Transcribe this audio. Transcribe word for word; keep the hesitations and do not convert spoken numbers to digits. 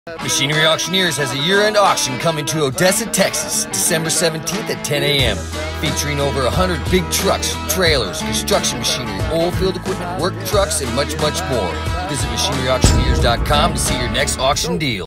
Machinery Auctioneers has a year-end auction coming to Odessa, Texas, December seventeenth at ten A M featuring over one hundred big trucks, trailers, construction machinery, oil field equipment, work trucks, and much, much more. Visit machinery auctioneers dot com to see your next auction deal.